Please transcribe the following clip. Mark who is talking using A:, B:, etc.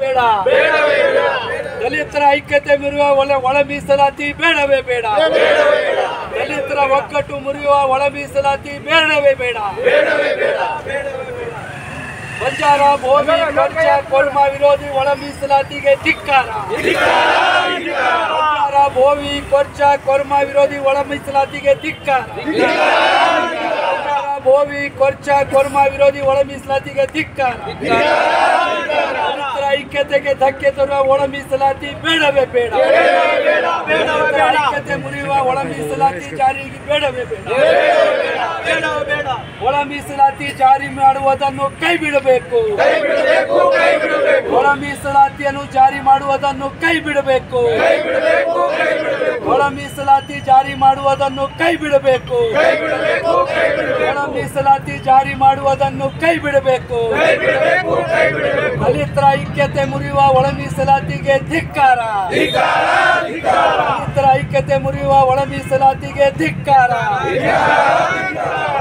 A: ಬೇಡ ದಲಿತರ ಐಕ್ಯತೆ ಮುರಿಯುವ ಒಳ ಮೀಸಲಾತಿ ಬೇಡವೇ ಬೇಡ ದಲಿತರ ಒಗ್ಗಟ್ಟು ಮುರಿಯುವ ಒಳ ಮೀಸಲಾತಿ ಬೇಡವೇ ಬೇಡ ಬಂಜಾರ ಭೂಮಿ ಕೊರ್ಚ ಕೊರ್ಮ ವಿರೋಧಿ ಒಳ ಮೀಸಲಾತಿಗೆ ಧಿಕ್ಕಾರ ಬಂಜಾರ ಭೂಮಿ ಕೊರ್ಚ ಕೊರ್ಮ ವಿರೋಧಿ ಒಳ ಮೀಸಲಾತಿಗೆ ಧಿಕ್ಕಾರ ಭೂಮಿ ಕೊರ್ಚ ಕೊರ್ಮ ವಿರೋಧಿ ಒಳ ಮೀಸಲಾತಿಗೆ ಧಿಕ್ಕಾರ ದಲಿತರ ಐಕ್ಯತೆಗೆ ಧಕ್ಕೆ ತರುವ ಒಳ ಮೀಸಲಾತಿ ಬೇಡವೇ ಬೇಡ ಐಕ್ಯತೆ ಮುರಿಯುವ ಒಳ ಮೀಸಲಾತಿ ಜಾರಿಗೆ ಬೇಡವೇ ಬೇಡ ಒಳ ಮೀಸಲಾತಿ ಜಾರಿ ಮಾಡುವುದನ್ನು ಕೈ ಬಿಡಬೇಕು ಒಳ ಮೀಸಲಾತಿಯನ್ನು ಜಾರಿ ಮಾಡುವುದನ್ನು ಕೈ ಬಿಡಬೇಕು ಒಳ ಮೀಸಲಾತಿ ಜಾರಿ ಮಾಡುವುದನ್ನು ಕೈ ಬಿಡಬೇಕು ಒಳ ಮೀಸಲಾತಿ ಜಾರಿ ಮಾಡುವುದನ್ನು ಕೈ ಬಿಡಬೇಕು ದಲಿತರ ಐಕ್ಯತೆ ಮುರಿಯುವ ಒಳ ಮೀಸಲಾತಿಗೆ ಧಿಕ್ಕಾರ ದಲಿತರ ಐಕ್ಯತೆ ಮುರಿಯುವ ಒಳ ಮೀಸಲಾತಿಗೆ ಧಿಕ್ಕಾರ